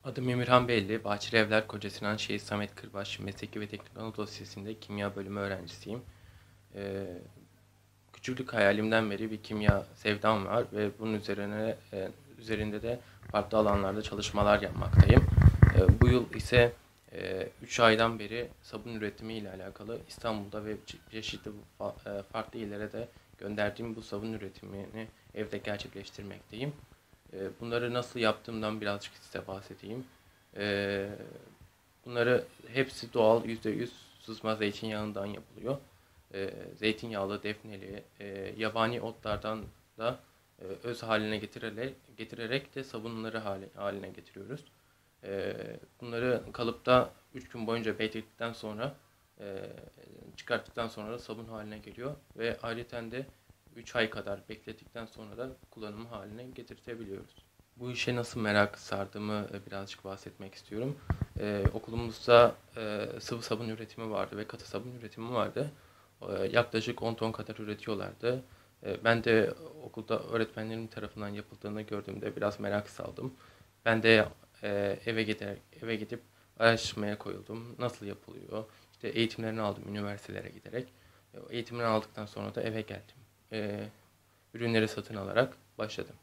Adım Emirhan Belli, Bahçelievler Kocasinan Şehit Samet Kırbaş Mesleki ve Teknik Anadolu Lisesi'nde kimya bölümü öğrencisiyim. Ee, Küçüklük hayalimden beri bir kimya sevdam var ve bunun üzerinde de farklı alanlarda çalışmalar yapmaktayım. Bu yıl ise 3 aydan beri sabun üretimi ile alakalı İstanbul'da ve çeşitli farklı illere de gönderdiğim bu sabun üretimini evde gerçekleştirmekteyim. Bunları nasıl yaptığımdan birazcık size bahsedeyim. Ee, Bunları hepsi doğal %100 sızma zeytinyağından yapılıyor. Zeytinyağlı, defneli, yabani otlardan da öz haline getirerek de sabunları haline getiriyoruz. Bunları kalıpta 3 gün boyunca beklettikten sonra e, çıkarttıktan sonra da sabun haline geliyor ve ayrıca de 3 ay kadar beklettikten sonra da kullanım haline getirtebiliyoruz. Bu işe nasıl merak sardığımı birazcık bahsetmek istiyorum. Okulumuzda sıvı sabun üretimi vardı ve katı sabun üretimi vardı. Yaklaşık 10 ton kadar üretiyorlardı. Ben de okulda öğretmenlerim tarafından yapıldığını gördüğümde biraz merak saldım. Ben de eve gidip araştırmaya koyuldum. Nasıl yapılıyor? İşte eğitimlerini aldım üniversitelere giderek. Eğitimini aldıktan sonra da eve geldim. Ürünleri satın alarak başladım.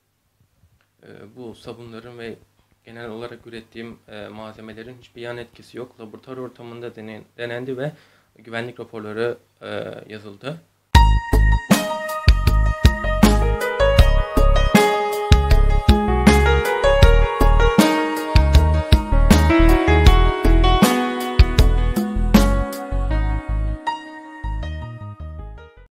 Bu sabunların ve genel olarak ürettiğim malzemelerin hiçbir yan etkisi yok. Laboratuvar ortamında denendi ve güvenlik raporları yazıldı.